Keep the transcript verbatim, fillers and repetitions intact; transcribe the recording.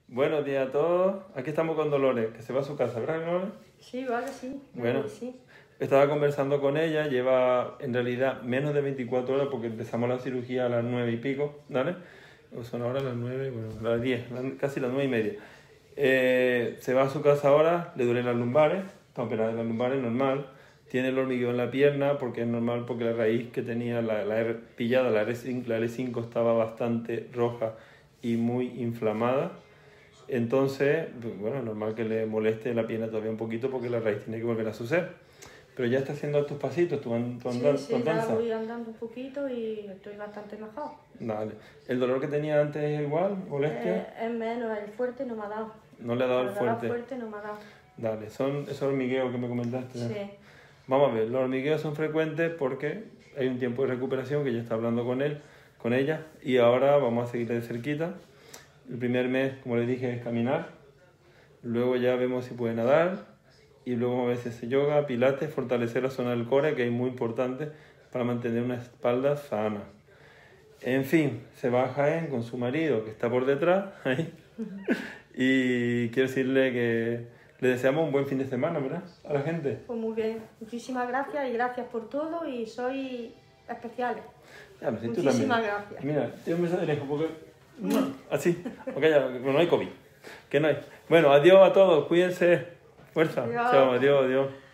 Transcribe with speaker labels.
Speaker 1: Buenos días a todos. Aquí estamos con Dolores, que se va a su casa, ¿verdad, Dolores?
Speaker 2: Sí, vale, sí.
Speaker 1: Bueno,
Speaker 2: Vale, sí.
Speaker 1: estaba conversando con ella, lleva en realidad menos de veinticuatro horas porque empezamos la cirugía a las nueve y pico, ¿vale? O son ahora las nueve, bueno, las diez, casi las nueve y media. Eh, se va a su casa ahora, le duelen las lumbares, está operada de las lumbares, normal. Tiene el hormigueo en la pierna porque es normal, porque la raíz que tenía la, la R pillada, la L cinco, la L cinco estaba bastante roja y muy inflamada. Entonces, bueno, es normal que le moleste la pierna todavía un poquito porque la raíz tiene que volver a su ser. Pero ya está haciendo tus pasitos, tu, tu, andan,
Speaker 2: Sí,
Speaker 1: tu
Speaker 2: sí, ya
Speaker 1: andanza.
Speaker 2: voy andando un poquito y estoy bastante mejor.
Speaker 1: Dale. ¿El dolor que tenía antes es igual? ¿Molestia?
Speaker 2: Eh, es menos, el fuerte no me ha dado.
Speaker 1: No le ha dado el
Speaker 2: El
Speaker 1: fuerte.
Speaker 2: fuerte no me ha dado.
Speaker 1: Dale, son esos hormigueos que me comentaste.
Speaker 2: Sí.
Speaker 1: Vamos a ver, los hormigueos son frecuentes porque hay un tiempo de recuperación que ya está hablando con él, con ella, y ahora vamos a seguir de cerquita. El primer mes, como le dije, es caminar. Luego ya vemos si puede nadar. Y luego a veces hace yoga, pilates, fortalecer la zona del core, que es muy importante para mantener una espalda sana. En fin, se va a Jaén con su marido, que está por detrás, ahí. Y quiero decirle que le deseamos un buen fin de semana, ¿verdad? A la gente.
Speaker 2: Pues muy bien. Muchísimas gracias y gracias por todo y sois especiales.
Speaker 1: Ya, me siento
Speaker 2: Muchísimas
Speaker 1: también.
Speaker 2: gracias.
Speaker 1: Mira, yo me de lejos porque... No, así. Porque ya, no hay COVID. Que no hay. Bueno, adiós a todos. Cuídense. Fuerza.
Speaker 2: Adiós.
Speaker 1: Chao, adiós, adiós.